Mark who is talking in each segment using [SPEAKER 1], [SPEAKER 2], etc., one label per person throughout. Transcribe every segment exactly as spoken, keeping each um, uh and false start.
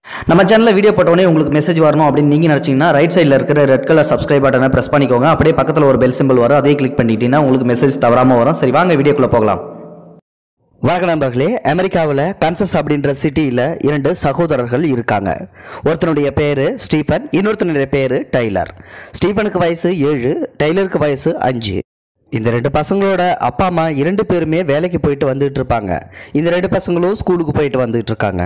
[SPEAKER 1] நம்ம சேனல்ல வீடியோ போட்டோனே உங்களுக்கு மெசேஜ் வரணும் அப்படின்னு நீங்க நினைச்சீங்கன்னா ரைட் சைடுல இருக்கிற ரெட் கலர் சப்ஸ்கிரைப் பட்டனை பிரஸ் பண்ணிக்கோங்க. அப்படியே பக்கத்துல ஒரு பெல் சிம்பிள் வரும், அதையும் கிளிக் பண்ணிட்டீங்கன்னா உங்களுக்கு மெசேஜ் தவறாம வரும். சரி, வாங்க வீடியோக்குள்ள போகலாம்.
[SPEAKER 2] வணக்கம் நண்பர்களே. அமெரிக்காவில் கன்சஸ் அப்படின்ற சிட்டியில் இரண்டு சகோதரர்கள் இருக்காங்க. ஒருத்தனுடைய பேர் ஸ்டீஃபன், இன்னொருத்தனுடைய பேர் டைலர். ஸ்டீஃபனுக்கு வயசு ஏழு, டைலருக்கு வயசு அஞ்சு. இந்த ரெண்டு பசங்களோட அப்பா அம்மா இரண்டு பேருமே வேலைக்கு போயிட்டு வந்துட்டு இருப்பாங்க. இந்த ரெண்டு பசங்களும் ஸ்கூலுக்கு போயிட்டு வந்துட்டு இருக்காங்க.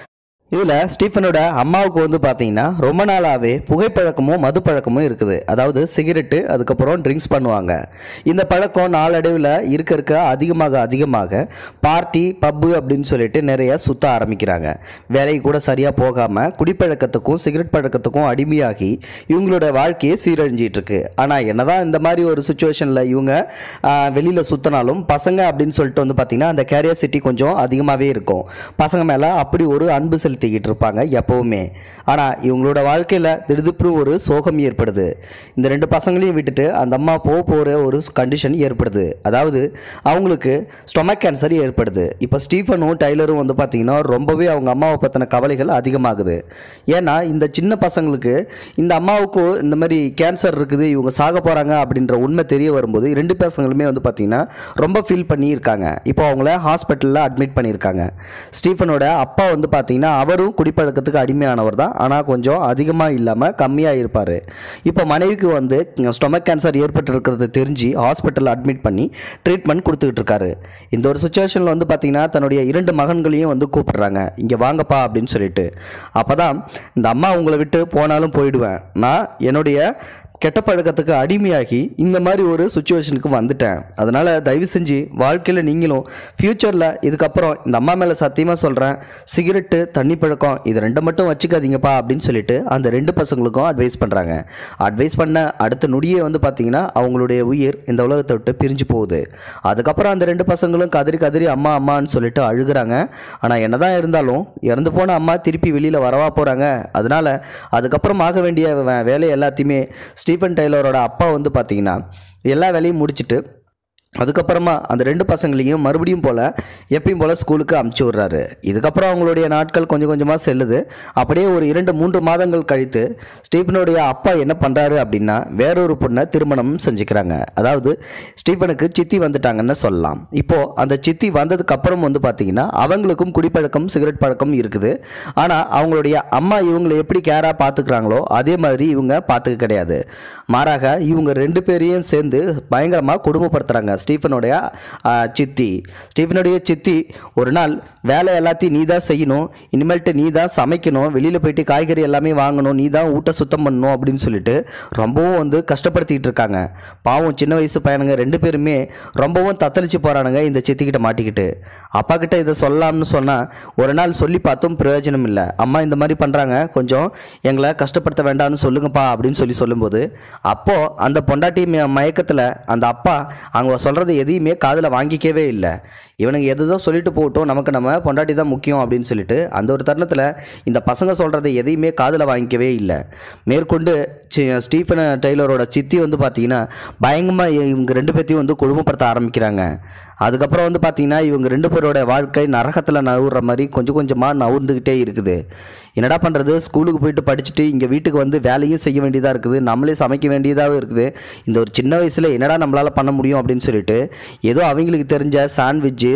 [SPEAKER 2] இதில் ஸ்டீஃபனோட அம்மாவுக்கு வந்து பார்த்தீங்கன்னா ரொம்ப நாளாகவே புகைப்பழக்கமும் மது பழக்கமும் இருக்குது. அதாவது சிகரெட்டு, அதுக்கப்புறம் ட்ரிங்க்ஸ் பண்ணுவாங்க. இந்த பழக்கம் நாளடைவில் இருக்க இருக்க அதிகமாக அதிகமாக பார்ட்டி பப்பு அப்படின்னு சொல்லிட்டு நிறைய சுற்ற ஆரம்பிக்கிறாங்க. வேலைக்கு கூட சரியாக போகாமல் குடிப்பழக்கத்துக்கும் சிகரெட் பழக்கத்துக்கும் அடிமையாகி இவங்களோட வாழ்க்கையை சீரழிஞ்சிட்டு இருக்கு. ஆனால் என்னதான் இந்த மாதிரி ஒரு சுச்சுவேஷனில் இவங்க வெளியில் சுற்றினாலும் பசங்க அப்படின்னு சொல்லிட்டு வந்து பார்த்தீங்கன்னா அந்த கேரியசிட்டி கொஞ்சம் அதிகமாகவே இருக்கும். பசங்க மேலே அப்படி ஒரு அன்பு செலுத்தி இருப்பாங்க எப்பவுமே. ஆனா இவங்களோட வாழ்க்கையில திடுதிப்பு ஒரு சோகம் ஏற்படுது. இந்த ரெண்டு பசங்களையும் விட்டுட்டு அந்த அம்மா போக போற ஒரு கண்டிஷன் ஏற்படுது. அதாவது அவங்களுக்கு ஸ்டொமக் கேன்சர் ஏற்படுது. இப்போ ஸ்டீஃபனும் டைலரும் வந்து பார்த்தீங்கன்னா ரொம்பவே அவங்க அம்மாவை பற்றின கவலைகள் அதிகமாகுது. ஏன்னா இந்த சின்ன பசங்களுக்கு இந்த அம்மாவுக்கு இந்த மாதிரி கேன்சர் இருக்குது, இவங்க சாக போறாங்க அப்படின்ற உண்மை தெரிய வரும்போது ரெண்டு பசங்களுமே வந்து பார்த்தீங்கன்னா ரொம்ப ஃபீல் பண்ணி இருக்காங்க. இப்போ அவங்கள ஹாஸ்பிட்டலில் அட்மிட் பண்ணியிருக்காங்க. ஸ்டீஃபனோட அப்பா வந்து பார்த்தீங்கன்னா அவரும் குடிப்பழக்கத்துக்கு அடிமையானவர் தான். ஆனால் கொஞ்சம் அதிகமாக இல்லாமல் கம்மியாக இருப்பார். இப்போ மனைவிக்கு வந்து ஸ்டொமக் கேன்சர் ஏற்பட்டு இருக்கிறது தெரிஞ்சு ஹாஸ்பிட்டலில் அட்மிட் பண்ணி ட்ரீட்மெண்ட் கொடுத்துக்கிட்டு இருக்காரு. இந்த ஒரு சுச்சுவேஷனில் வந்து பார்த்தீங்கன்னா தன்னுடைய இரண்டு மகன்களையும் வந்து கூப்பிடுறாங்க, இங்கே வாங்கப்பா அப்படின்னு சொல்லிட்டு. அப்போ தான் இந்த அம்மா உங்களை விட்டு போனாலும் போயிடுவேன், நான் என்னுடைய கெட்ட பழக்கத்துக்கு அடிமையாகி இந்த மாதிரி ஒரு சுச்சுவேஷனுக்கு வந்துட்டேன். அதனால் தயவு செஞ்சு வாழ்க்கையில் நீங்களும் ஃப்யூச்சரில் இதுக்கப்புறம் இந்த அம்மா மேலே சத்தியமாக சொல்கிறேன், சிகரெட்டு தண்ணி பழக்கம் இது ரெண்டை மட்டும் வச்சுக்காதீங்கப்பா அப்படின்னு சொல்லிட்டு அந்த ரெண்டு பசங்களுக்கும் அட்வைஸ் பண்ணுறாங்க. அட்வைஸ் பண்ண அடுத்த நொடியே வந்து பார்த்திங்கன்னா அவங்களுடைய உயிர் இந்த உலகத்தை விட்டு பிரிஞ்சு போகுது. அதுக்கப்புறம் அந்த ரெண்டு பசங்களும் கதறி கதறி அம்மா அம்மான்னு சொல்லிட்டு அழுகிறாங்க. ஆனால் என்ன தான் இருந்தாலும் இறந்து போன அம்மா திருப்பி வெளியில் வரவா போகிறாங்க. அதனால் அதுக்கப்புறம் ஆக வேண்டிய வேலை எல்லாத்தையுமே ஸ்டீஃபன் டைலரோட அப்பா வந்து பார்த்தீங்கன்னா எல்லா வேலையும் முடிச்சுட்டு அதுக்கப்புறமா அந்த ரெண்டு பசங்களையும் மறுபடியும் போல் எப்பயும் போல் ஸ்கூலுக்கு அமுச்சு விட்றாரு. இதுக்கப்புறம் அவங்களுடைய நாட்கள் கொஞ்சம் கொஞ்சமாக செல்லுது. அப்படியே ஒரு இரண்டு மூன்று மாதங்கள் கழித்து ஸ்டீஃபனுடைய அப்பா என்ன பண்ணுறாரு அப்படின்னா வேறொரு பொண்ணை திருமணம் செஞ்சுக்கிறாங்க. அதாவது ஸ்டீஃபனுக்கு சித்தி வந்துட்டாங்கன்னு சொல்லலாம். இப்போது அந்த சித்தி வந்ததுக்கப்புறம் வந்து பார்த்திங்கன்னா அவங்களுக்கும் குடிப்பழக்கம் சிகரெட் பழக்கம் இருக்குது. ஆனால் அவங்களுடைய அம்மா இவங்களை எப்படி கேராக பார்த்துக்கிறாங்களோ அதே மாதிரி இவங்க பார்த்துக்க கிடையாது. மாறாக இவங்க ரெண்டு பேரையும் சேர்ந்து பயங்கரமாக கொடுமைப்படுத்துகிறாங்க. ஸ்டீஃபனுடைய சித்தி ஸ்டீஃபனுடைய சித்தி ஒரு நாள் வேலை எல்லாத்தையும் நீ தான் செய்யணும், இனிமேல்ட்டு நீ தான் சமைக்கணும், வெளியில் போயிட்டு காய்கறி எல்லாமே வாங்கணும், நீ தான் ஊட்ட சுத்தம் பண்ணணும் அப்படின்னு சொல்லிட்டு ரொம்பவும் வந்து கஷ்டப்படுத்திக்கிட்டு இருக்காங்க. பாவம் சின்ன வயசு பையனுங்க ரெண்டு பேருமே ரொம்பவும் தத்தளிச்சு போகிறானுங்க இந்த சித்திக்கிட்ட மாட்டிக்கிட்டு. அப்பா கிட்ட இதை சொல்லலாம்னு சொன்னால் ஒரு நாள் சொல்லி பார்த்தும் பிரயோஜனம் இல்லை. அம்மா இந்த மாதிரி பண்ணுறாங்க, கொஞ்சம் எங்களை கஷ்டப்படுத்த வேண்டாம்னு சொல்லுங்கப்பா அப்படின்னு சொல்லி சொல்லும்போது அப்போது அந்த பொண்டாட்டி மயக்கத்தில் அந்த அப்பா அவங்க சொல்கிறது எதையுமே காதில் வாங்கிக்கவே இல்லை. இவனுங்க எதுதான் சொல்லிட்டு போகட்டும், நமக்கு நம்ம பொண்டாட்டி தான் முக்கியம் அப்படின்னு சொல்லிட்டு அந்த ஒரு தருணத்தில் இந்த பசங்க சொல்கிறத எதையுமே காதில் வாங்கிக்கவே இல்லை. மேற்கொண்டு ஸ்டீஃபன் டைலரோட சித்தி வந்து பார்த்தீங்கன்னா பயங்கரமாக இவங்க ரெண்டு பேர்த்தையும் வந்து கொடுமைப்படுத்த ஆரம்பிக்கிறாங்க. அதுக்கப்புறம் வந்து பார்த்தீங்கன்னா இவங்க ரெண்டு பேரோட வாழ்க்கை நரகத்தில் நவுற மாதிரி கொஞ்சம் கொஞ்சமாக நவுந்துக்கிட்டே இருக்குது. என்னடா பண்ணுறது, ஸ்கூலுக்கு போயிட்டு படிச்சுட்டு இங்கே வீட்டுக்கு வந்து வேலையும் செய்ய வேண்டியதாக இருக்குது, நம்மளே சமைக்க வேண்டியதாகவும் இருக்குது. இந்த ஒரு சின்ன வயசில் என்னடா நம்மளால் பண்ண முடியும் அப்படின்னு சொல்லிட்டு ஏதோ அவங்களுக்கு தெரிஞ்ச சாண்ட்விட்சு,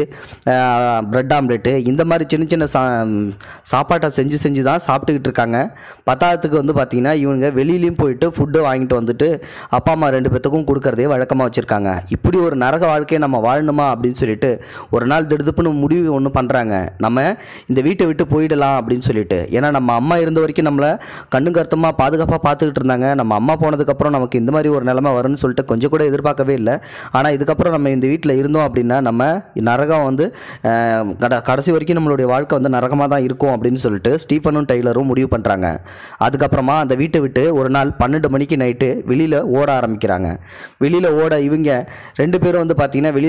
[SPEAKER 2] ப்ரெட் ஆம்லெட்டு இந்த மாதிரி சின்ன சின்ன சா சாப்பாட்டை செஞ்சு செஞ்சு தான் சாப்பிட்டுக்கிட்டு இருக்காங்க. பத்தாவதுக்கு வந்து பார்த்திங்கன்னா இவங்க வெளியிலையும் போயிட்டு ஃபுட்டு வாங்கிட்டு வந்துட்டு அப்பா அம்மா ரெண்டு பேர்த்துக்கும் கொடுக்கறதே வழக்கமாக வச்சுருக்காங்க. இப்படி ஒரு நரக வாழ்க்கையை நம்ம வாழணுமா அப்படின்னு சொல்லிட்டு ஒரு நாள் திடுதுப்புன்னு முடிவு ஒன்று பண்ணுறாங்க, நம்ம இந்த வீட்டை விட்டு போயிடலாம் அப்படின்னு சொல்லிட்டு. ஏன்னா நம்ம அம்மா இருந்த வரைக்கும் நம்மளை கண்ணு கருத்தமாக பாதுகாப்பாக பார்த்துக்கிட்டு இருந்தாங்க. நம்ம அம்மா போனதுக்கப்புறம் நமக்கு இந்த மாதிரி ஒரு நிலைமை வரும்னு சொல்லிட்டு கொஞ்சம் கூட எதிர்பார்க்கவே இல்லை. ஆனால் இதுக்கப்புறம் நம்ம இந்த வீட்டில் இருந்தோம் அப்படின்னா நம்ம நரகம் வந்து கடைசி வரைக்கும் நம்மளுடைய வாழ்க்கை வந்து நரகமாக தான் இருக்கும் அப்படின்னு சொல்லிட்டு ஸ்டீஃபனும் டைலரும் முடிவு பண்ணுறாங்க. அதுக்கப்புறமா அந்த வீட்டை விட்டு ஒரு நாள் பன்னெண்டு மணிக்கு நைட்டு வெளியில் ஓட ஆரம்பிக்கிறாங்க. வெளியில் ஓட இவங்க ரெண்டு பேரும் வந்து பார்த்திங்கன்னா வெளியில் போனது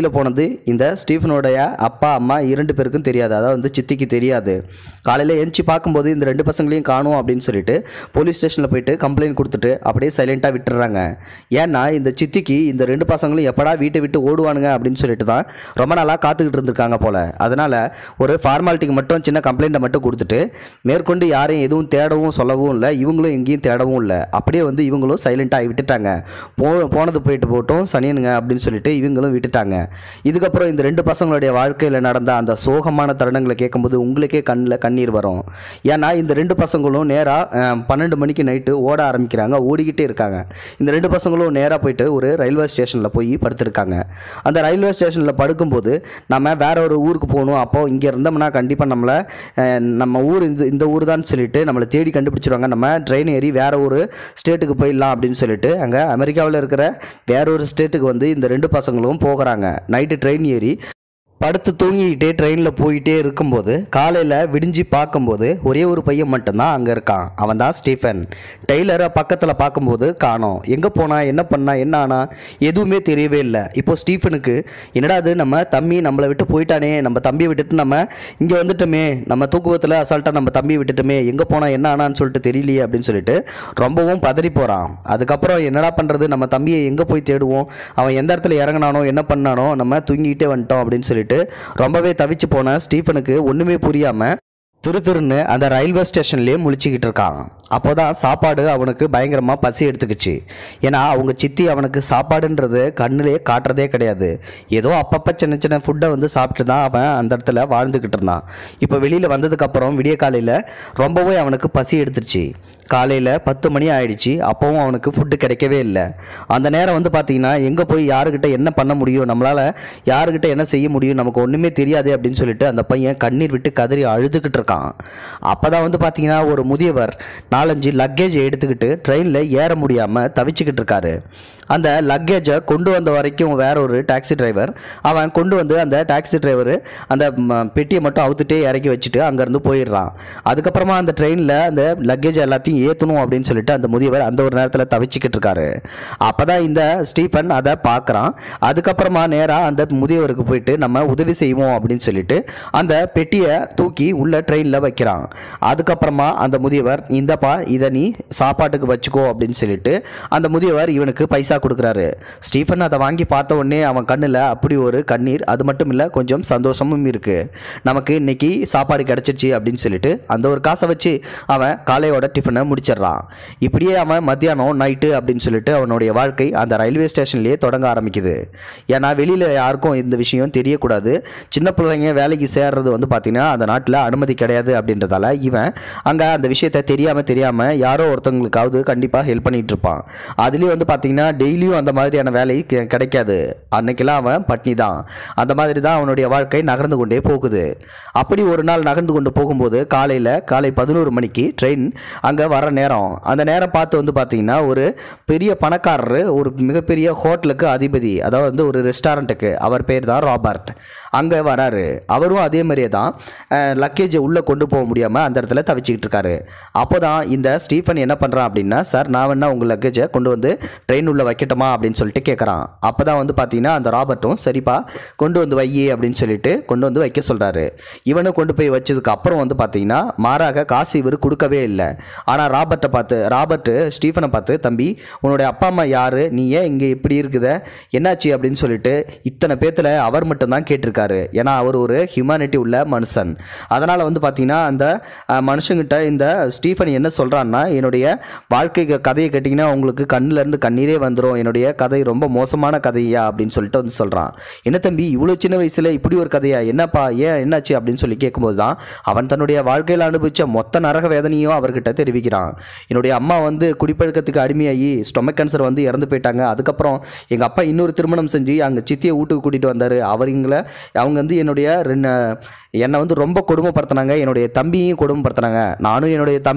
[SPEAKER 2] இந்த ஸ்டீஃபனுடைய அப்பா அம்மா இரண்டு பேருக்கும் தெரியாது, அதாவது வந்து சித்திக்கு தெரியாது. காலையில் எழுந்துச்சி பார்க்கும்போது இந்த ரெண்டு பசங்களையும் காணும் அப்படின்னு சொல்லிட்டு போலீஸ் ஸ்டேஷனில் போயிட்டு கம்ப்ளைண்ட் கொடுத்துட்டு அப்படியே சைலண்ட்டாக விட்டுறாங்க. ஏன்னா இந்த சித்திக்கு இந்த ரெண்டு பசங்களும் எப்படா வீட்டை விட்டு ஓடுவானுங்க அப்படின்னு சொல்லிட்டு தான் ரொம்ப நாளாக காத்துக்கிட்டு இருந்திருக்காங்க போல். அதனால் ஒரு ஃபார்மாலிட்டிக்கு மட்டும் சின்ன கம்ப்ளைண்ட்டை மட்டும் கொடுத்துட்டு மேற்கொண்டு யாரையும் எதுவும் தேடவும் சொல்லவும் இல்லை, இவங்களும் எங்கேயும் தேடவும் இல்லை. அப்படியே வந்து இவங்களும் சைலண்ட்டாக விட்டுட்டாங்க. போ போனது போயிட்டு போட்டோம் சனியனுங்க அப்படின்னு சொல்லிட்டு இவங்களும் விட்டுட்டாங்க. இதுக்கப்புறம் இந்த ரெண்டு பசங்களுடைய வாழ்க்கையில் நடந்த அந்த சோகமான தருணங்களை கேட்கும்போது உங்களுக்கே கண்ணில் கண்ணீர் வரும். ஏன்னா இந்த ரெண்டு பசங்களும் நேராக பன்னெண்டு மணிக்கு நைட்டு ஓட ஆரம்பிக்கிறாங்க, ஓடிக்கிட்டே இருக்காங்க. இந்த ரெண்டு பசங்களும் நேராக போயிட்டு ஒரு ரயில்வே ஸ்டேஷனில் போய் படுத்திருக்காங்க. அந்த ரயில்வே ஸ்டேஷனில் படுக்கும்போது நம்ம வேற ஒரு ஊருக்கு போகணும், அப்போது இங்கே இருந்தோம்னா கண்டிப்பாக நம்மளை நம்ம ஊர் இந்த இந்த ஊர் தான் சொல்லிட்டு நம்மளை தேடி கண்டுபிடிச்சிருவாங்க, நம்ம ட்ரெயின் ஏறி வேற ஒரு ஸ்டேட்டுக்கு போயிடலாம் அப்படின்னு சொல்லிட்டு அங்கே அமெரிக்காவில் இருக்கிற வேற ஒரு ஸ்டேட்டுக்கு வந்து இந்த ரெண்டு பசங்களும் போகிறாங்க. நைட்டு ட்ரெயின் ஏறி படுத்து தூங்கிக்கிட்டே ட்ரெயினில் போயிட்டே இருக்கும்போது காலையில் விடிஞ்சு பார்க்கும்போது ஒரே ஒரு பையன் மட்டும்தான் அங்கே இருக்கான். அவன் தான் ஸ்டீஃபன். டெய்லரை பக்கத்தில் பார்க்கும்போது காணோம். எங்கே போனா, என்ன பண்ணா, என்ன ஆனா எதுவுமே தெரியவே இல்லை. இப்போது ஸ்டீஃபனுக்கு என்னடா அது, நம்ம தம்பி நம்மளை விட்டு போயிட்டானே, நம்ம தம்பியை விட்டுட்டு நம்ம இங்கே வந்துட்டோமே, நம்ம தூக்குவத்தில் அசால்ட்டாக நம்ம தம்பியை விட்டுட்டுமே, எங்கே போனால் என்ன ஆனான்னு சொல்லிட்டு தெரியலையே அப்படின்னு சொல்லிட்டு ரொம்பவும் பதறி போகிறான். அதுக்கப்புறம் என்னடா பண்ணுறது, நம்ம தம்பியை எங்கே போய் தேடுவோம், அவன் எந்த இடத்துல இறங்கினானோ என்ன பண்ணானோ, நம்ம தூங்கிக்கிட்டே வந்துட்டோம் அப்படின்னு சொல்லிட்டு ரொம்பவே தவிச்சு போன ஸ்டீஃபனுக்கு ஒண்ணுமே புரியாம திரு திருன்னு அந்த ரயில்வே ஸ்டேஷன்லேயே முழிச்சிக்கிட்டு இருக்கான். அப்போதான் சாப்பாடு அவனுக்கு பயங்கரமாக பசி எடுத்துக்கிச்சு. ஏன்னா அவங்க சித்தி அவனுக்கு சாப்பாடுன்றது கண்ணிலே காட்டுறதே கிடையாது. ஏதோ அப்பப்போ சின்ன சின்ன ஃபுட்டை வந்து சாப்பிட்டு தான் அவன் அந்த இடத்துல வாழ்ந்துக்கிட்டு இருந்தான். இப்போ வெளியில் வந்ததுக்கப்புறம் விடிய காலையில் ரொம்பவே அவனுக்கு பசி எடுத்துருச்சு. காலையில் பத்து மணி ஆயிடுச்சு. அப்போவும் அவனுக்கு ஃபுட்டு கிடைக்கவே இல்லை. அந்த நேரம் வந்து பார்த்திங்கன்னா எங்கே போய் யாருக்கிட்ட என்ன பண்ண முடியும், நம்மளால் யாருக்கிட்ட என்ன செய்ய முடியும், நமக்கு ஒன்றுமே தெரியாது அப்படின்னு சொல்லிட்டு அந்த பையன் கண்ணீர் விட்டு கதறி அழுதுகிட்டு இருக்கான். அப்போ தான் வந்து பார்த்திங்கன்னா ஒரு முதியவர் நாலஞ்சு லக்கேஜை எடுத்துக்கிட்டு ட்ரெயினில் ஏற முடியாமல் தவிச்சுக்கிட்டு இருக்காரு. அந்த லக்கேஜை கொண்டு வந்த வரைக்கும் வேற ஒரு டாக்ஸி டிரைவர் அவன் கொண்டு வந்து அந்த டாக்ஸி டிரைவர் அந்த பெட்டியை மட்டும் அவுத்துட்டே இறக்கி வச்சுட்டு அங்கேருந்து போயிடுறான். அதுக்கப்புறமா அந்த ட்ரெயினில் அந்த லக்கேஜ் எல்லாத்தையும் ஏற்றணும் அப்படின்னு சொல்லிட்டு அந்த முதியவர் அந்த ஒரு நேரத்தில் தவிச்சுக்கிட்டு இருக்காரு. அப்போ தான் இந்த ஸ்டீஃபன் அதை பார்க்குறான். அதுக்கப்புறமா நேராக அந்த முதியவருக்கு போயிட்டு நம்ம உதவி செய்வோம் அப்படின்னு சொல்லிட்டு அந்த பெட்டியை தூக்கி உள்ள ட்ரெயினில் வைக்கிறான். அதுக்கப்புறமா அந்த முதியவர் இந்தப்பா இதை நீ சாப்பாட்டுக்கு வச்சுக்கோ அப்படின்னு சொல்லிட்டு அந்த முதியவர் இவனுக்கு பைசா கொடுக்குறாரு. ஸ்டீஃபன் அதை வாங்கி பார்த்த உடனே அவன் கண்ணில் அப்படி ஒரு கண்ணீர். அது மட்டும் இல்லை, கொஞ்சம் சந்தோஷமும் இருக்கு. நமக்கு இன்னைக்கு சாப்பாடு கிடைச்சிருச்சு அப்படின்னு சொல்லிட்டு அந்த ஒரு காசை வச்சு அவன் காலையோட டிஃபனை முடிச்சிடறான். இப்படியே அவன் மத்தியானம் நைட்டு அப்படின்னு சொல்லிட்டு அவனுடைய வாழ்க்கை அந்த ரயில்வே ஸ்டேஷன்லேயே தொடங்க ஆரம்பிக்குது. ஏன்னா வெளியில் யாருக்கும் இந்த விஷயம் தெரியக்கூடாது. சின்ன பிள்ளைங்க வேலைக்கு சேர்றது வந்து பார்த்தீங்கன்னா அந்த நாட்டில் அனுமதி கிடையாது அப்படின்றதால இவன் அங்கே அந்த விஷயத்தை தெரியாமல் தெரியாமல் யாரோ ஒருத்தவங்களுக்காவது கண்டிப்பாக ஹெல்ப் பண்ணிட்டு இருப்பான். அதுலேயும் வந்து பார்த்தீங்கன்னா டெய்லியும் அந்த மாதிரியான வேலை கிடைக்காது. அன்னைக்கெல்லாம் அவன் பட்னி தான். அந்த மாதிரி தான் அவனுடைய வாழ்க்கை நகர்ந்து கொண்டே போகுது. அப்படி ஒரு நாள் நகர்ந்து கொண்டு போகும்போது காலையில் காலை பதினோரு மணிக்கு ட்ரெயின் அங்கே வர நேரம். அந்த நேரம் பார்த்து வந்து பார்த்தீங்கன்னா ஒரு பெரிய பணக்காரர் ஒரு மிகப்பெரிய ஹோட்டலுக்கு அதிபதி, அதாவது வந்து ஒரு ரெஸ்டாரண்ட்டுக்கு, அவர் பேர் தான் ராபர்ட், அங்கே வராரு. அவரும் அதே மாதிரியே தான் லக்கேஜை உள்ளே கொண்டு போக முடியாமல் அந்த இடத்துல தவிச்சிக்கிட்டு இருக்காரு. அப்போ தான் இந்த ஸ்டீஃபன் என்ன பண்ணுறான் அப்படின்னா, சார் நான் வேணா உங்கள் லக்கேஜை கொண்டு வந்து ட்ரெயின் உள்ள வைக்கட்டுமா அப்படின்னு சொல்லிட்டு கேட்குறான். அப்போ தான் வந்து பார்த்தீங்கன்னா அந்த ராபர்ட்டும் சரிப்பா கொண்டு வந்து வையே அப்படின்னு சொல்லிட்டு கொண்டு வந்து வைக்க சொல்கிறாரு. இவனும் கொண்டு போய் வச்சதுக்கு அப்புறம் வந்து பார்த்தீங்கன்னா மாறாக காசு இவர் கொடுக்கவே இல்லை. ஆனால் ராபர்ட்டை பார்த்து ராபர்ட் ஸ்டீஃபனை பார்த்து, தம்பி உன்னுடைய அப்பா அம்மா யார், நீ ஏன் இங்கே இப்படி இருக்குத, என்னாச்சு அப்படின்னு சொல்லிட்டு இத்தனை பேத்தில் அவர் மட்டும்தான் கேட்டிருக்காரு. ஏன்னா அவர் ஒரு ஹியூமனிட்டி உள்ள மனுஷன். அதனால் வந்து பார்த்தீங்கன்னா அந்த மனுஷங்கிட்ட இந்த ஸ்டீஃபன் என்ன சொல்கிறான்னா, என்னுடைய வாழ்க்கை கதையை கேட்டிங்கன்னா உங்களுக்கு கண்ணிலேருந்து கண்ணீரே வந்துடும், என்னுடைய கதை ரொம்ப மோசமான கதையா அப்படின்னு சொல்லிட்டு வந்து சொல்கிறான். என்ன தம்பி இவ்வளோ சின்ன வயசில் இப்படி ஒரு கதையா, என்னப்பா ஏன் என்னாச்சு அப்படின்னு சொல்லி கேட்கும்போது தான் அவன் தன்னுடைய வாழ்க்கையில் அனுபவித்த மொத்த நரக வேதனையும் அவர்கிட்ட தெரிவிக்கிறான். என்னுடைய அம்மா வந்து குடிப்பழக்கத்துக்கு அடிமையாகி ஸ்டொமக் கேன்சர் வந்து இறந்து போயிட்டாங்க. அதுக்கப்புறம் எங்கள் அப்பா இன்னொரு திருமணம் செஞ்சு அங்கே சித்தியை வீட்டுக்கு கூட்டிகிட்டு வந்தார். அவங்கள அவங்க வந்து என்னுடைய ரெண்டு என்னை வந்து ரொம்ப கொடுமைப்படுத்தினாங்க, என்னுடைய தம்பியையும் கொடுமைப்படுத்தினாங்க. நானும் என்னுடைய தம்பியும்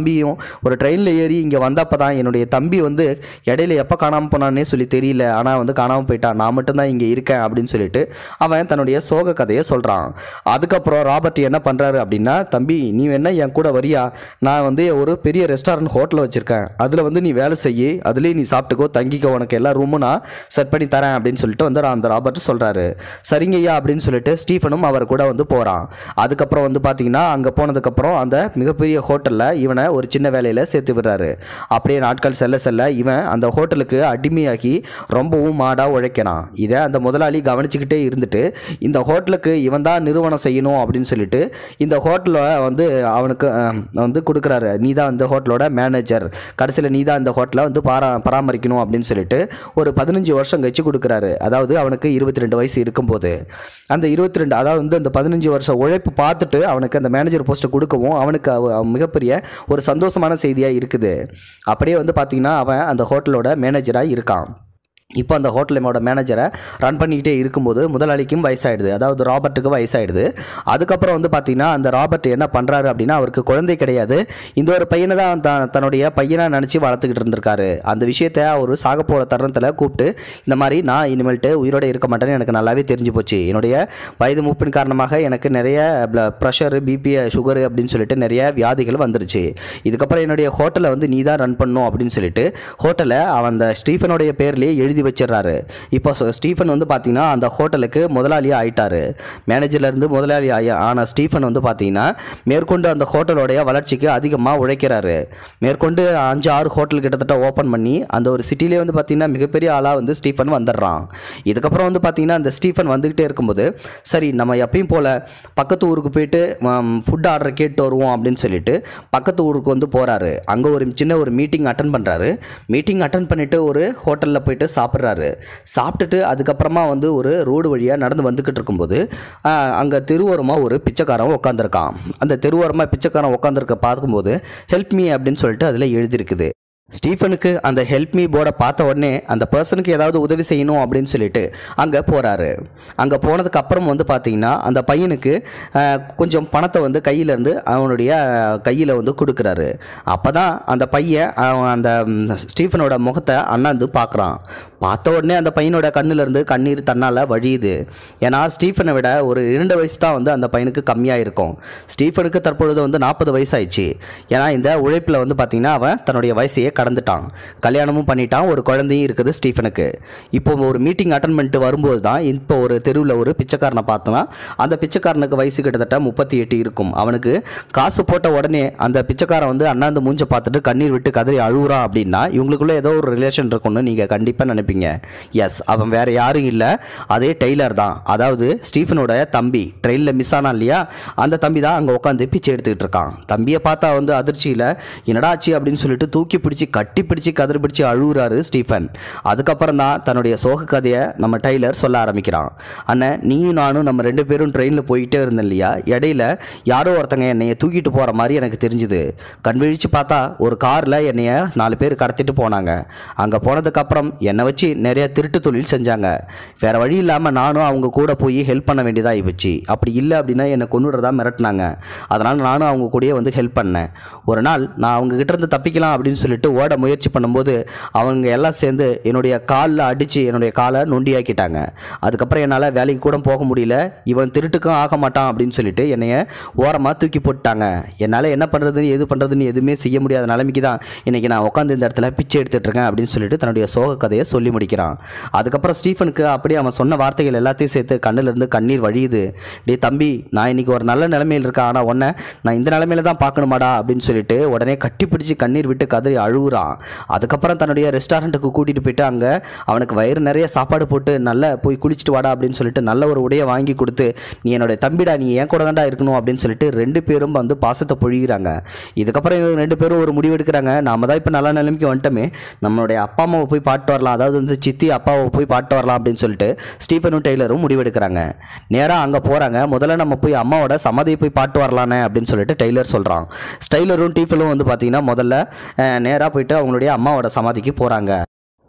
[SPEAKER 2] ஒரு ட்ரெயினில் ஏறி இங்கே வந்தப்போ தான் என்னுடைய தம்பி வந்து இடையில எப்போ காணாமல் போனான்னே சொல்லி தெரியல, ஆனால் வந்து காணாமல் போயிட்டான், நான் மட்டும்தான் இங்கே இருக்கேன் அப்படின்னு சொல்லிட்டு அவன் தன்னுடைய சோக கதையை சொல்கிறான். அதுக்கப்புறம் ராபர்ட் என்ன பண்ணுறாரு அப்படின்னா, தம்பி நீ என்ன என் கூட வரியா, நான் வந்து ஒரு பெரிய ரெஸ்டாரண்ட் ஹோட்டலில் வச்சுருக்கேன், அதில் வந்து நீ வேலை செய்யி, அதுலேயே நீ சாப்பிட்டுக்கோ, தங்கிக்கோ, உனக்கு எல்லா ரூமும் நான் செட் பண்ணி தரேன் அப்படின்னு சொல்லிட்டு வந்து அந்த ராபர்ட் சொல்கிறாரு. சரிங்க ஐயா அப்படின்னு சொல்லிட்டு ஸ்டீஃபனும் அவர் கூட வந்து போகிறான். அதுக்கப்புறம் வந்து பார்த்தீங்கன்னா அங்கே போனதுக்கப்புறம் அந்த மிகப்பெரிய ஹோட்டலில் இவனை ஒரு சின்ன வேலையில் சேர்த்து விடுறாரு. அப்படியே நாட்கள் செல்ல செல்ல இவன் அந்த ஹோட்டலுக்கு அடிமையாகி ரொம்பவும் மாடாக உழைக்கிறான். இதை அந்த முதலாளி கவனிச்சுக்கிட்டே இருந்துட்டு இந்த ஹோட்டலுக்கு இவன் தான் நிறுவனம் செய்யணும் அப்படின்னு சொல்லிட்டு இந்த ஹோட்டலை வந்து அவனுக்கு வந்து கொடுக்குறாரு. நீ தான் இந்த ஹோட்டலோட மேனேஜர், கடைசியில் நீ தான் இந்த ஹோட்டலை வந்து பாரா பராமரிக்கணும் அப்படின்னு சொல்லிட்டு ஒரு பதினஞ்சு வருஷம் கழிச்சு கொடுக்குறாரு. அதாவது அவனுக்கு இருபத்தி ரெண்டு வயசு இருக்கும்போது அந்த இருபத்தி ரெண்டு அதாவது வந்து அந்த பதினஞ்சு வருஷம் உழைப்பு பார்த்துட்டு அவனுக்கு அந்த மேனேஜர் போஸ்ட்டை கொடுக்கவும் அவனுக்கு மிகப்பெரிய ஒரு சந்தோஷமான செய்தியாக இருக்குது. அப்படியே வந்து பார்த்திங்கன்னா அவன் அந்த ஹோட்டலோட மேனேஜராக இருக்கான். இப்போ அந்த ஹோட்டலோட மேனேஜரை ரன் பண்ணிக்கிட்டே இருக்கும்போது முதலாளிக்கும் வயசாகிடுது, அதாவது ராபர்ட்டுக்கு வயசாகிடுது. அதுக்கப்புறம் வந்து பார்த்திங்கன்னா அந்த ராபர்ட் என்ன பண்ணுறாரு அப்படின்னா, அவருக்கு குழந்தை கிடையாது, இந்த ஒரு பையனை தான் த தன்னுடைய பையனாக நினச்சி வளர்த்துக்கிட்டு இருந்திருக்காரு. அந்த விஷயத்தை அவர் சாக போகிற தருணத்தில் கூப்பிட்டு இந்த மாதிரி நான் இனிமேல்ட்டு உயிரோடு இருக்க மாட்டேன்னு எனக்கு நல்லாவே தெரிஞ்சு போச்சு, என்னுடைய வயது மூப்பின் காரணமாக எனக்கு நிறைய ப்ரெஷரு, பிபி, சுகரு அப்படின்னு சொல்லிட்டு நிறைய வியாதிகள் வந்துருச்சு, இதுக்கப்புறம் என்னுடைய ஹோட்டலை வந்து நீ தான் ரன் பண்ணணும் அப்படின்னு சொல்லிட்டு ஹோட்டலை அவன் அந்த ஸ்டீஃபனுடைய பேர்லேயே எழுதி வச்சிடறாரு. இப்போ ஸ்டீஃபன் வந்து பார்த்தீங்கன்னா அந்த ஹோட்டலுக்கு முதலாளியாக ஆயிட்டாரு. மேனேஜர்லேருந்து முதலாளி ஆன ஸ்டீஃபன் வந்து பார்த்தீங்கன்னா மேற்கொண்டு அந்த ஹோட்டலோடைய வளர்ச்சிக்கு அதிகமாக உழைக்கிறாரு. மேற்கொண்டு அஞ்சு ஆறு ஹோட்டல் கிட்டத்தட்ட ஓப்பன் பண்ணி அந்த ஒரு சிட்டிலே வந்து பார்த்தீங்கன்னா மிகப்பெரிய ஆளாக வந்து ஸ்டீஃபன் வந்துடுறான். இதுக்கப்புறம் வந்து பார்த்தீங்கன்னா அந்த ஸ்டீஃபன் வந்துக்கிட்டே இருக்கும்போது சரி நம்ம எப்பயும் போல் பக்கத்து ஊருக்கு போயிட்டு ஃபுட் ஆர்டர் கேட்டு வருவோம் அப்படின்னு சொல்லிட்டு பக்கத்து ஊருக்கு வந்து போகிறாரு. அங்கே ஒரு சின்ன ஒரு மீட்டிங் அட்டன் பண்ணுறாரு. மீட்டிங் அட்டன் பண்ணிவிட்டு ஒரு ஹோட்டலில் போயிட்டு சாப்பிட்றாரு. சாப்பிட்டுட்டு அதுக்கப்புறமா வந்து ஒரு ரோடு வழியாக நடந்து வந்துக்கிட்டு இருக்கும்போது அங்கே தெருவோரமாக ஒரு பிச்சைக்காரன் உட்காந்துருக்கான். அந்த தெருவோரமாக பிச்சைக்காரன் உட்காந்துருக்க பார்க்கும்போது ஹெல்ப் மீ அப்படின்னு சொல்லிட்டு அதில் எழுதியிருக்குது. ஸ்டீஃபனுக்கு அந்த ஹெல்ப் மீ போர்டை பார்த்த உடனே அந்த பர்சனுக்கு ஏதாவது உதவி செய்யணும் அப்படின்னு சொல்லிட்டு அங்கே போகிறாரு. அங்கே போனதுக்கு அப்புறம் வந்து பார்த்தீங்கன்னா அந்த பையனுக்கு கொஞ்சம் பணத்தை வந்து கையிலேருந்து அவனுடைய கையில் வந்து கொடுக்குறாரு. அப்போ தான் அந்த பையன் அந்த ஸ்டீஃபனோட முகத்தை அண்ணாந்து பார்க்குறான். பார்த்த உடனே அந்த பையனோட கண்ணிலேருந்து கண்ணீர் தன்னால் வழியுது. ஏன்னா ஸ்டீஃபனை விட ஒரு இரண்டு வயசு தான் வந்து அந்த பையனுக்கு கம்மியாக இருக்கும். ஸ்டீஃபனுக்கு தற்பொழுது வந்து நாற்பது வயசாயிடுச்சு. ஏன்னா இந்த உழைப்பில் வந்து பார்த்திங்கன்னா அவன் தன்னுடைய வயசையே கடந்துட்டான், கல்யாணமும் பண்ணிட்டான், ஒரு குழந்தையும் இருக்குது ஸ்டீஃபனுக்கு. இப்போ ஒரு மீட்டிங் அட்டன் பண்ணிட்டு வரும்போது தான் இப்போ ஒரு தெருவில் ஒரு பிச்சைக்காரனை பார்த்தோன்னா அந்த பிச்சைக்காரனுக்கு வயசு கிட்டத்தட்ட முப்பத்தி எட்டு இருக்கும். அவனுக்கு காசு போட்ட உடனே அந்த பிச்சைக்காரன் வந்து அண்ணாந்து மூஞ்சை பார்த்துட்டு கண்ணீர் விட்டு கதறி அழுகுறான் அப்படின்னா இவங்களுக்குள்ள ஏதோ ஒரு ரிலேஷன் இருக்கும்னு நீங்கள் கண்டிப்பாக நினைப்பீங்க. எஸ், அவன் வேற யாரும் இல்லை, அதே டெய்லர் தான். அதாவது ஸ்டீஃபனோட தம்பி ட்ரெயினில் மிஸ் ஆனா இல்லையா, அந்த தம்பி தான் அங்கே உட்காந்து பிச்சை எடுத்துக்கிட்டு இருக்கான். தம்பியை பார்த்தா வந்து அதிர்ச்சியில் என்னடாச்சு அப்படின்னு சொல்லிட்டு தூக்கி பிடிச்சி கட்டி பிடிச்சி கதறி பிடிச்சி அழுகுறாரு ஸ்டீஃபன். அதுக்கப்புறம் தான் தன்னுடைய சோக கதையை நம்ம டெய்லர் சொல்ல ஆரம்பிக்கிறான். அண்ணன் நீயும் நானும் நம்ம ரெண்டு பேரும் ட்ரெயினில் போயிட்டே இருந்தோம் இல்லையா, இடையில யாரோ ஒருத்தங்க என்னைய தூக்கிட்டு போகிற மாதிரி எனக்கு தெரிஞ்சுது. கண் விழிச்சு பார்த்தா ஒரு காரில் என்னைய நாலு பேர் கடத்திட்டு போனாங்க. அங்கே போனதுக்கப்புறம் என்னை வச்சு நிறைய திருட்டு தொழில் செஞ்சாங்க. வேறு வழி இல்லாமல் நானும் அவங்க கூட போய் ஹெல்ப் பண்ண வேண்டியதாக ஆகிப்போச்சு. அப்படி இல்லை அப்படின்னா என்னை கொன்னுடுறதா மிரட்டினாங்க. அதனால் நானும் அவங்க கூடயே வந்து ஹெல்ப் பண்ணேன். ஒரு நாள் நான் அவங்க கிட்ட இருந்து தப்பிக்கலாம் அப்படின்னு சொல்லிட்டு ஓட முயற்சி பண்ணும்போது அவங்க எல்லாம் சேர்ந்து என்னுடைய காலில் அடித்து என்னுடைய காலை நொண்டியாக்கிட்டாங்க. அதுக்கப்புறம் என்னால் வேலைக்கு கூட போக முடியல. இவன் திருட்டுக்கும் ஆக மாட்டான் அப்படின்னு சொல்லிட்டு என்னைய ஓரமாக தூக்கி போட்டாங்க. என்னால் என்ன பண்ணுறதுன்னு எது பண்ணுறதுன்னு எதுவுமே செய்ய முடியாத நிலைமைக்கு தான் இன்றைக்கி நான் உட்காந்து இந்த இடத்துல பிச்சை எடுத்துகிட்ருக்கேன் அப்படின்னு சொல்லிட்டு தன்னுடைய சோக கதையை சொல்லி முடிக்கிறான். அதுக்கப்புறம் ஸ்டீஃபனுக்கு அப்படியே அவன் சொன்ன வார்த்தைகள் எல்லாத்தையும் சேர்த்து கண்ணிலிருந்து கண்ணீர் வழியுது. டே தம்பி, நான் இன்றைக்கி ஒரு நல்ல நிலைமையில் இருக்கேன், ஆனால் உன்னை நான் இந்த நிலைமையில தான் பார்க்கணுமாடா அப்படின்னு சொல்லிட்டு உடனே கட்டி பிடிச்சி கண்ணீர் விட்டு கதறி அழுகுறான். அதுக்கப்புறம் தன்னுடைய ரெஸ்டாரண்ட்டுக்கு கூட்டிகிட்டு போயிட்டு அங்கே அவனுக்கு வயிறு நிறைய சாப்பாடு போட்டு நல்லா போய் குளிச்சுட்டு வாடா அப்படின்னு சொல்லிட்டு நல்ல ஒரு உடையை வாங்கி கொடுத்து நீ என்னுடைய தம்பிடா, நீ ஏன் கூட தாண்டா இருக்கணும் அப்படின்னு சொல்லிட்டு ரெண்டு பேரும் வந்து பாசத்தை பொழிகிறாங்க. இதுக்கப்புறம் இவங்க ரெண்டு பேரும் ஒரு முடிவு எடுக்கிறாங்க. நாம தான் இப்போ நல்ல நிலைமைக்கு வந்துட்டோமே, நம்மளுடைய அப்பா அம்மாவை போய் பாட்டு வரலாம், அதாவது வந்து சித்தி அப்பாவை போய் பாட்டு வரலாம் அப்படின்னு சொல்லிட்டு ஸ்டீஃபனும் டெய்லரும் முடிவெடுக்கிறாங்க. நேராக அங்கே போகிறாங்க. முதல்ல நம்ம போய் அம்மாவோட சமாதியை போய் பாட்டு வரலானே அப்படின்னு சொல்லிட்டு டெய்லர் சொல்கிறான். ஸ்டைலரும் டீஃபலும் வந்து பார்த்தீங்கன்னா முதல்ல நேராக போயிட்டு அவங்களுடைய அம்மாவோட சமாதிக்கு போகிறாங்க.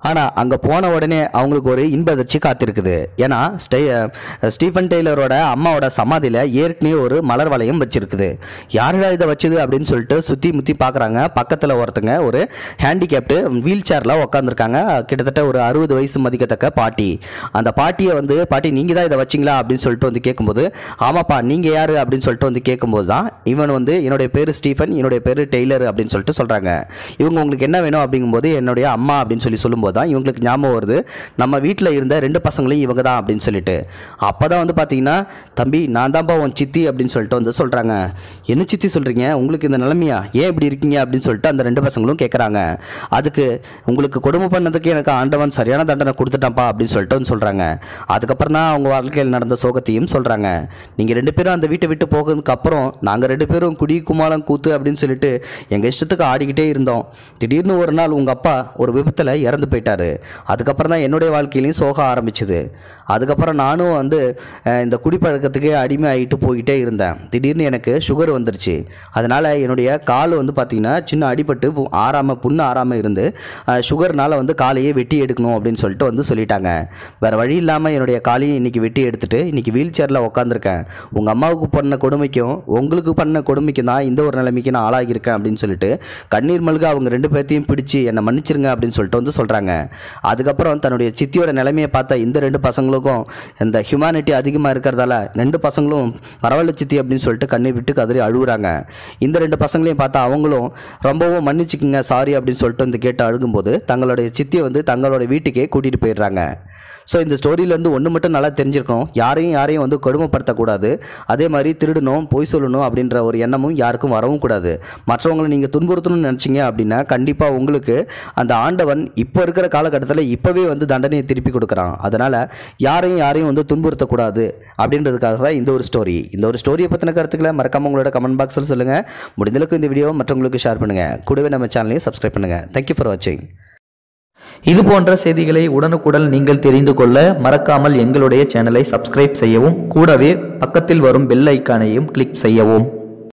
[SPEAKER 2] ஆனால் அங்கே போன உடனே அவங்களுக்கு ஒரு இன்ப அதிர்ச்சி காத்திருக்குது. ஏன்னா ஸ்டே ஸ்டீஃபன் டெய்லரோட அம்மாவோட சமாதியில் ஏற்கனவே ஒரு மலர் வளையம் வச்சிருக்குது. யாருடா இதை வச்சது அப்படின்னு சொல்லிட்டு சுற்றி முற்றி பார்க்குறாங்க. பக்கத்தில் ஒருத்தங்க ஒரு ஹேண்டிகேப்டு வீல் சேரில் உட்காந்துருக்காங்க. கிட்டத்தட்ட ஒரு அறுபது வயசு மதிக்கத்தக்க பாட்டி. அந்த பாட்டியை வந்து பாட்டி நீங்கள் தான் இதை வச்சிங்களா அப்படின்னு சொல்லிட்டு வந்து கேட்கும்போது, ஆமாப்பா நீங்கள் யார் அப்படின்னு சொல்லிட்டு வந்து கேட்கும்போது தான் இவன் வந்து என்னுடைய பேர் ஸ்டீஃபன், என்னுடைய பேர் டெய்லர் அப்படின்னு சொல்லிட்டு சொல்கிறாங்க. இவங்க உங்களுக்கு என்ன வேணும் அப்படிங்கும்போது என்னுடைய அம்மா அப்படின்னு சொல்லி சொல்லும்போது தான் இவங்களுக்கு ஞாபகம் வருது, நம்ம வீட்டில் இருந்த ரெண்டு பசங்களையும் இவங்க தான் அப்படின்னு சொல்லிட்டு. அப்போ தான் வந்து பார்த்தீங்கன்னா, தம்பி நான் தான்ப்பா உன் சித்தி அப்படின்னு சொல்லிட்டு வந்து சொல்கிறாங்க. என்ன சித்தி சொல்கிறீங்க, உங்களுக்கு இந்த நிலைமையா, ஏன் இப்படி இருக்கீங்க அப்படின்னு சொல்லிட்டு அந்த ரெண்டு பசங்களும் கேட்குறாங்க. அதுக்கு உங்களுக்கு கொடுமை பண்ணதுக்கு எனக்கு ஆண்டவன் சரியான தண்டனை கொடுத்துட்டான்ப்பா அப்படின்னு சொல்லிட்டு வந்து சொல்கிறாங்க. அதுக்கப்புறம் தான் அவங்க வாழ்க்கையில் நடந்த சோகத்தையும் சொல்கிறாங்க. நீங்கள் ரெண்டு பேரும் அந்த வீட்டை விட்டு போகிறதுக்கு அப்புறம் நாங்கள் ரெண்டு பேரும் குடி குமாலம் கூத்து அப்படின்னு சொல்லிட்டு எங்கள் இஷ்டத்துக்கு ஆடிக்கிட்டே இருந்தோம். திடீர்னு ஒரு நாள் உங்கள் அப்பா ஒரு விபத்தில் இறந்து போயிட்டாரு. அதுக்கப்புறம் தான் என்னுடைய வாழ்க்கையிலையும் சோகம் ஆரம்பிச்சுது. அதுக்கப்புறம் நானும் வந்து இந்த குடிப்பழக்கத்துக்கே அடிமை ஆகிட்டு போய்கிட்டே இருந்தேன். திடீர்னு எனக்கு சுகர் வந்துருச்சு. அதனால் என்னுடைய கால் வந்து பார்த்திங்கன்னா சின்ன அடிபட்டு ஆறாமல் புண்ணு ஆறாமல் இருந்து சுகர்னால் வந்து காலையே வெட்டி எடுக்கணும் அப்படின்னு சொல்லிட்டு வந்து சொல்லிட்டாங்க. வேறு வழி இல்லாமல் என்னுடைய காலையும் இன்றைக்கி வெட்டி எடுத்துகிட்டு இன்றைக்கி வீல் சேரில் உட்காந்துருக்கேன். உங்கள் அம்மாவுக்கு பண்ண கொடுமைக்கும் உங்களுக்கு பண்ண கொடுமைக்கும் தான் இந்த ஒரு நிலைமைக்கு நான் ஆளாகியிருக்கேன் அப்படின்னு சொல்லிட்டு கண்ணீர் மல்க அவங்க ரெண்டு பேர்த்தையும் பிடிச்சி என்னை மன்னிச்சிருங்க அப்படின்னு சொல்லிட்டு வந்து சொல்கிறாங்க. அதுக்கப்புறம் தன்னுடைய சித்தியோட நிலைமையை பார்த்த இந்த ரெண்டு பசங்களுக்கும் இந்த ஹியூமனிட்டி அதிகமாக இருக்கிறதால ரெண்டு பசங்களும் பரவாயில்ல சித்தி அப்படின்னு சொல்லிட்டு கண்ணீர் விட்டு கதறி அழுகுறாங்க. இந்த ரெண்டு பசங்களையும் பார்த்தா அவங்களும் ரொம்பவும் மன்னிச்சுக்குங்க சாரி அப்படின்னு சொல்லிட்டு வந்து கேட்டு அழுகும்போது தங்களுடைய சித்தியை வந்து தங்களோட வீட்டுக்கே கூட்டிகிட்டு போயிடுறாங்க. ஸோ இந்த ஸ்டோரியிலேருந்து ஒன்று மட்டும் நல்லா தெரிஞ்சிருக்கணும், யாரையும் யாரையும் வந்து கொடுமைப்படுத்தக்கூடாது. அதே மாதிரி திருடணும், பொய் சொல்லணும் அப்படின்ற ஒரு எண்ணமும் யாருக்கும் வரவும் கூடாது. மற்றவங்களை நீங்கள் துன்புறுத்தணும்னு நினச்சிங்க அப்படின்னா கண்டிப்பாக உங்களுக்கு அந்த ஆண்டவன் இப்போ இருக்கிற காலகட்டத்தில் இப்போவே வந்து தண்டனையை திருப்பி கொடுக்குறான். அதனால் யாரையும் யாரையும் வந்து துன்புறுத்தக்கூடாது அப்படின்றதுக்காக தான் இந்த ஒரு ஸ்டோரி. இந்த ஒரு ஸ்டோரியை பற்றின கருத்துக்களை மறக்காமல் உங்களோட கமெண்ட் பாக்ஸில் சொல்லுங்கள். முடிந்தளவுக்கு இந்த வீடியோ மற்றவங்களுக்கு ஷேர் பண்ணுங்கள். கூடவே நம்ம சேனலையும் சப்ஸ்கிரைப் பண்ணுங்கள். தேங்க்யூ ஃபார் வாட்சிங்.
[SPEAKER 1] இது போன்ற செய்திகளை உடனுக்குடன் நீங்கள் தெரிந்து கொள்ள மறக்காமல் எங்களுடைய சேனலை சப்ஸ்கிரைப் செய்யவும், கூடவே பக்கத்தில் வரும் பெல் ஐக்கானையும் கிளிக் செய்யவும்.